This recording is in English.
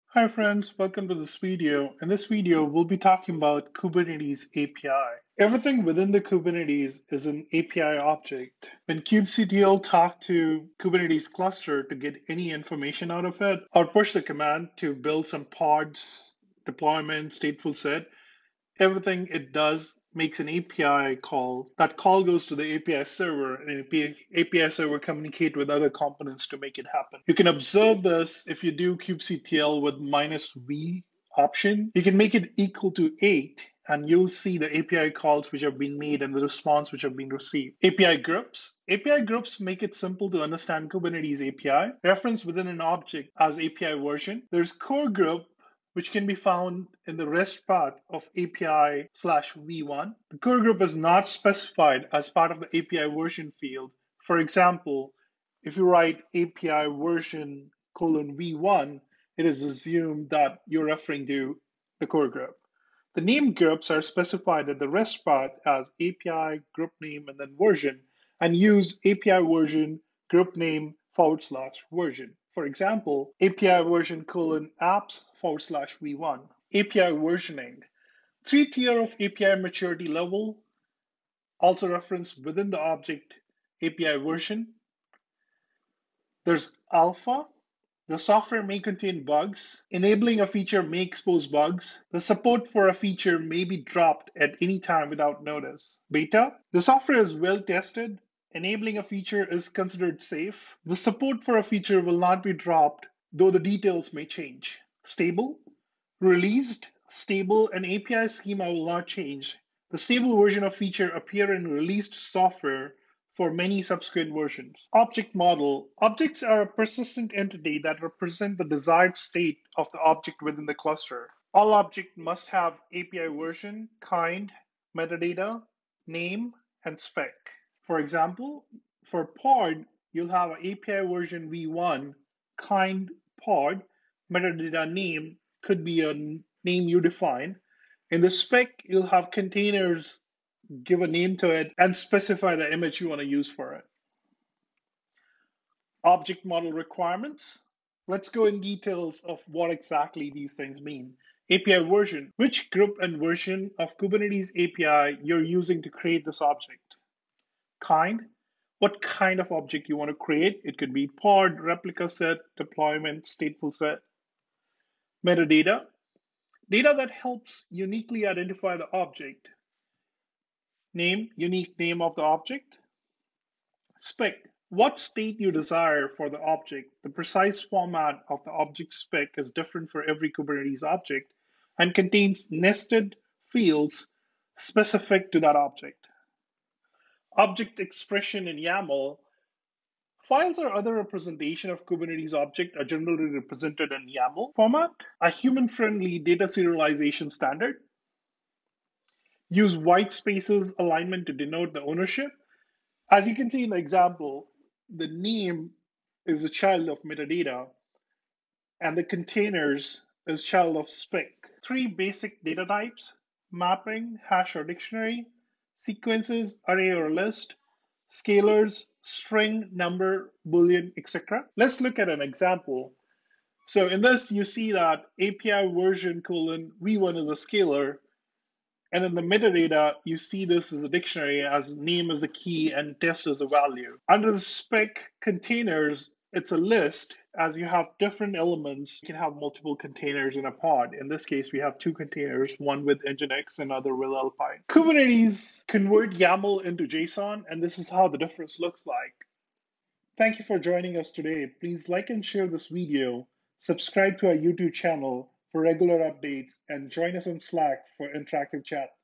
Hi friends, welcome to this video. In this video, we'll be talking about Kubernetes API. Everything within the Kubernetes is an API object. When kubectl talk to Kubernetes cluster to get any information out of it, or push the command to build some pods, deployment, stateful set, everything it does makes an API call. That call goes to the API server, and API server communicate with other components to make it happen. You can observe this if you do kubectl with -v option. You can make it equal to 8, and you'll see the API calls which have been made and the response which have been received. API groups. API groups make it simple to understand Kubernetes API. Reference within an object as API version. There's core group, which can be found in the REST path of API/v1. The core group is not specified as part of the API version field. For example, if you write API version :v1, it is assumed that you're referring to the core group. The name groups are specified in the REST path as API group name and then version, and use API version group name /version. For example, API version :apps/v1. API versioning. 3-tier of API maturity level, also referenced within the object API version. There's alpha. The software may contain bugs. Enabling a feature may expose bugs. The support for a feature may be dropped at any time without notice. Beta. The software is well tested. Enabling a feature is considered safe. The support for a feature will not be dropped, though the details may change. Stable. Released, stable, and API schema will not change. The stable version of feature appear in released software for many subsequent versions. Object model. Objects are a persistent entity that represent the desired state of the object within the cluster. All objects must have API version, kind, metadata, name, and spec. For example, for pod, you'll have an API version v1, kind pod, metadata name could be a name you define. In the spec, you'll have containers, give a name to it, and specify the image you want to use for it. Object model requirements. Let's go in details of what exactly these things mean. API version. Which group and version of Kubernetes API you're using to create this object? Kind. What kind of object you want to create? It could be pod, replica set, deployment, stateful set. Metadata. Data that helps uniquely identify the object. Name, unique name of the object. Spec, what state you desire for the object. The precise format of the object spec is different for every Kubernetes object and contains nested fields specific to that object. Object expression in YAML. Files or other representation of Kubernetes object are generally represented in YAML format. A human-friendly data serialization standard. Use white spaces alignment to denote the ownership. As you can see in the example, the name is a child of metadata, and the containers is child of spec. 3 basic data types: mapping, hash or dictionary, sequences, array or list, scalars, string, number, boolean, etc. Let's look at an example. So in this, you see that API version :v1 is a scalar, and in the metadata, you see this as a dictionary as name is the key and test is a value. Under the spec containers, it's a list. As you have different elements, you can have multiple containers in a pod. In this case, we have 2 containers, one with Nginx and other with Alpine. Kubernetes convert YAML into JSON, and this is how the difference looks like. Thank you for joining us today. Please like and share this video, subscribe to our YouTube channel for regular updates, and join us on Slack for interactive chat.